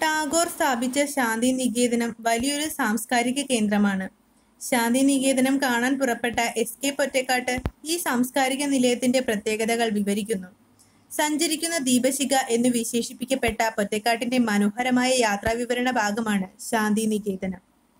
ടാഗോർ സ്ഥാപിച്ച ശാന്തി നികേതനം വലിയൊരു സാംസ്കാരിക കേന്ദ്രമാണ്. ശാന്തി നികേതനം കാണാൻ പുറപ്പെട്ട എസ്.കെ. പൊറ്റക്കാട്ട് ഈ സാംസ്കാരിക നിലയത്തിന്റെ പ്രത്യേകതകൾ വിവരിക്കുന്നു. സഞ്ചരിക്കുന്ന ദീപശിഖ എന്നു വിശേഷിപ്പിക്കപ്പെട്ട പൊറ്റക്കാട്ടിന്റെ മനോഹരമായ യാത്രാവിവരണ ഭാഗമാണ് ശാന്തി നികേതനം.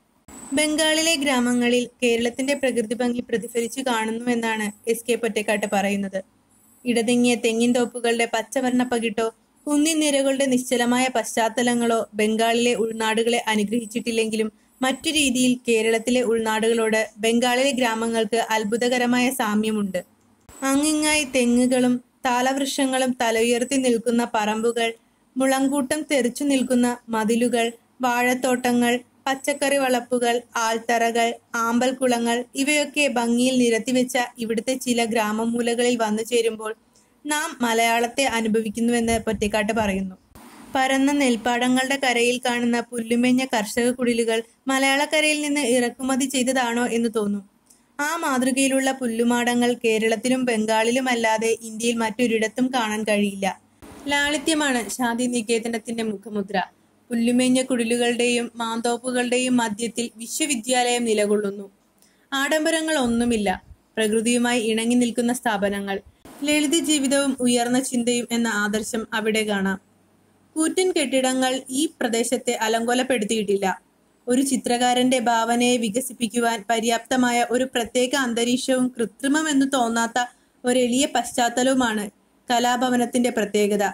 ബംഗാളിലെ ഗ്രാമങ്ങളിൽ കേരളത്തിന്റെ പ്രകൃതി ഭംഗി പ്രതിഫലിച്ചു കാണുന്നുവെന്നാണ് എസ്.കെ. പൊറ്റക്കാട്ട് പറയുന്നത്. ഇടതിങ്ങിയ തെങ്ങിൻ തോപ്പുകളുടെ പച്ചവർണ്ണ പകിട്ടോ കുന്നിൻ നിരകളുടെ നിശ്ചലമായ പശ്ചാത്തലങ്ങളോ ബംഗാളിലെ ഉൾനാടുകളെ അനുഗ്രഹിച്ചിട്ടില്ലെങ്കിലും മറ്റു രീതിയിൽ കേരളത്തിലെ ഉൾനാടുകളോട് ബംഗാളിലെ ഗ്രാമങ്ങൾക്ക് അത്ഭുതകരമായ സാമ്യമുണ്ട്. അങ്ങിങ്ങായി തെങ്ങുകളും താളവൃക്ഷങ്ങളും തലയുയർത്തി നിൽക്കുന്ന പറമ്പുകൾ, മുളങ്കൂട്ടം തെറിച്ചു നിൽക്കുന്ന മതിലുകൾ, വാഴത്തോട്ടങ്ങൾ, പച്ചക്കറി വളപ്പുകൾ, ആൽത്തറകൾ, ആമ്പൽക്കുളങ്ങൾ ഇവയൊക്കെ ഭംഗിയിൽ നിരത്തിവെച്ച ഇവിടുത്തെ ചില ഗ്രാമമൂലകളിൽ വന്നു ചേരുമ്പോൾ നാം മലയാളത്തെ അനുഭവിക്കുന്നുവെന്ന് പൊറ്റക്കാട്ട് പറയുന്നു. പരന്ന നെൽപ്പാടങ്ങളുടെ കരയിൽ കാണുന്ന പുല്ലുമേഞ്ഞ കർഷക കുടിലുകൾ മലയാളക്കരയിൽ നിന്ന് ഇറക്കുമതി ചെയ്തതാണോ എന്ന് തോന്നും. ആ മാതൃകയിലുള്ള പുല്ലുമാടങ്ങൾ കേരളത്തിലും ബംഗാളിലുമല്ലാതെ ഇന്ത്യയിൽ മറ്റൊരിടത്തും കാണാൻ കഴിയില്ല. ലാളിത്യമാണ് ശാന്തി നികേതനത്തിന്റെ മുഖമുദ്ര. പുല്ലുമേഞ്ഞ കുടിലുകളുടെയും മാന്തോപ്പുകളുടെയും മധ്യത്തിൽ വിശ്വവിദ്യാലയം നിലകൊള്ളുന്നു. ആഡംബരങ്ങൾ ഒന്നുമില്ല. പ്രകൃതിയുമായി ഇണങ്ങി നിൽക്കുന്ന സ്ഥാപനങ്ങൾ. ലളിത ജീവിതവും ഉയർന്ന ചിന്തയും എന്ന ആദർശം അവിടെ കാണാം. കൂറ്റൻ കെട്ടിടങ്ങൾ ഈ പ്രദേശത്തെ അലങ്കോലപ്പെടുത്തിയിട്ടില്ല. ഒരു ചിത്രകാരന്റെ ഭാവനയെ വികസിപ്പിക്കുവാൻ പര്യാപ്തമായ ഒരു പ്രത്യേക അന്തരീക്ഷവും കൃത്രിമമെന്നു തോന്നാത്ത ഒരെളിയ പശ്ചാത്തലവുമാണ് കലാഭവനത്തിന്റെ പ്രത്യേകത.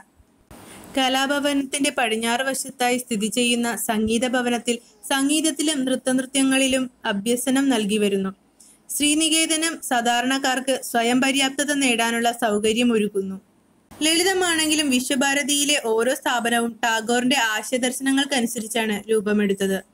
കലാഭവനത്തിന്റെ പടിഞ്ഞാറ് വശത്തായി സ്ഥിതി ചെയ്യുന്ന സംഗീത ഭവനത്തിൽ സംഗീതത്തിലും നൃത്തനൃത്യങ്ങളിലും അഭ്യസനം നൽകി വരുന്നു. ശ്രീനികേതനം സാധാരണക്കാർക്ക് സ്വയം പര്യാപ്തത നേടാനുള്ള സൗകര്യം ഒരുക്കുന്നു. ലളിതമാണെങ്കിലും വിശ്വഭാരതിയിലെ ഓരോ സ്ഥാപനവും ടാഗോറിന്റെ ആശയദർശനങ്ങൾക്കനുസരിച്ചാണ് രൂപമെടുത്തത്.